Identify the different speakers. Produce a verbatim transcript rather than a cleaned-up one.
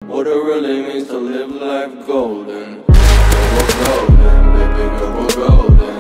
Speaker 1: what it really means to live life golden. We're golden, baby girl, we're golden.